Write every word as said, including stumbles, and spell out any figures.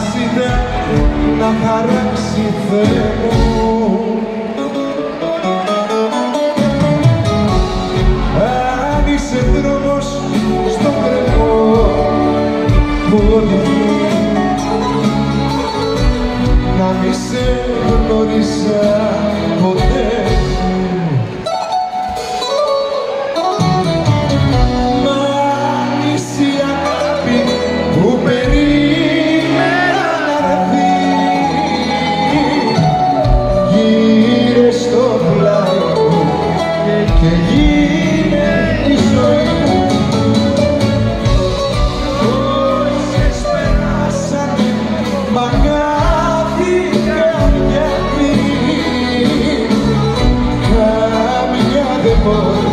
άσυνα να χαράξει Θεέ μου. Αν είσαι δρόμος στο κρεμό που οδηγεί, να μη σε γνώρισα ποτέ. Και γίνε η ζωή μου. Πόσες περάσανε μ' αγάπηκαν γιατί καμιά δεν μπορεί